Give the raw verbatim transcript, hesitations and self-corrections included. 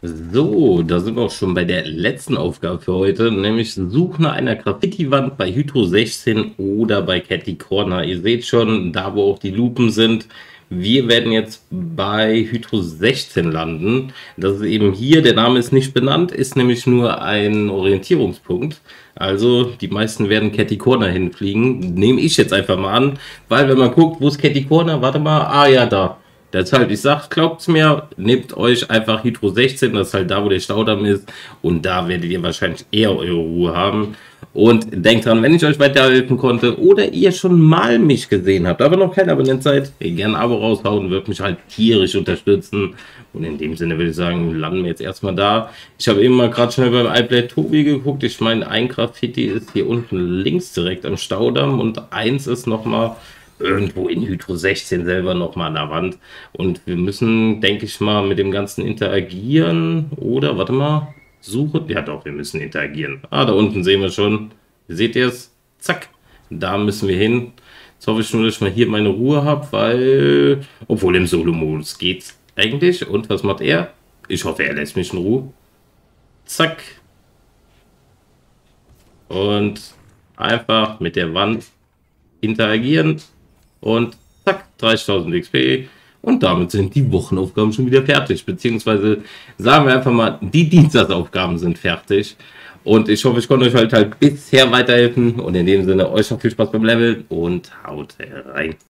So, da sind wir auch schon bei der letzten Aufgabe für heute, nämlich Such nach einer Graffiti-Wand bei Hydro sechzehn oder bei Catty Corner. Ihr seht schon, da wo auch die Lupen sind. Wir werden jetzt bei Hydro sechzehn landen. Das ist eben hier, der Name ist nicht benannt, ist nämlich nur ein Orientierungspunkt. Also die meisten werden Catty Corner hinfliegen. Nehme ich jetzt einfach mal an, weil wenn man guckt, wo ist Catty Corner? Warte mal, ah ja, da. Deshalb, ich sag, glaubt's mir, nehmt euch einfach Hydro sechzehn, das ist halt da, wo der Staudamm ist. Und da werdet ihr wahrscheinlich eher eure Ruhe haben. Und denkt dran, wenn ich euch weiterhelfen konnte oder ihr schon mal mich gesehen habt, aber noch kein Abonnent seid, gerne ein Abo raushauen, wird mich halt tierisch unterstützen. Und in dem Sinne würde ich sagen, landen wir jetzt erstmal da. Ich habe eben mal gerade schnell beim iPlay Tobi geguckt. Ich meine, ein Graffiti ist hier unten links direkt am Staudamm und eins ist nochmal irgendwo in Hydro sechzehn selber nochmal an der Wand. Und wir müssen, denke ich mal, mit dem Ganzen interagieren. Oder, warte mal, suche. Ja doch, wir müssen interagieren. Ah, da unten sehen wir schon. Seht ihr es? Zack. Da müssen wir hin. Jetzt hoffe ich nur, dass ich mal hier meine Ruhe habe, weil... Obwohl im Solo-Modus geht's eigentlich. Und was macht er? Ich hoffe, er lässt mich in Ruhe. Zack. Und einfach mit der Wand interagieren. Und zack, dreißigtausend X P. Und damit sind die Wochenaufgaben schon wieder fertig. Beziehungsweise sagen wir einfach mal, die Dienstagsaufgaben sind fertig. Und ich hoffe, ich konnte euch halt, halt bisher weiterhelfen. Und in dem Sinne, euch noch viel Spaß beim Level und haut rein.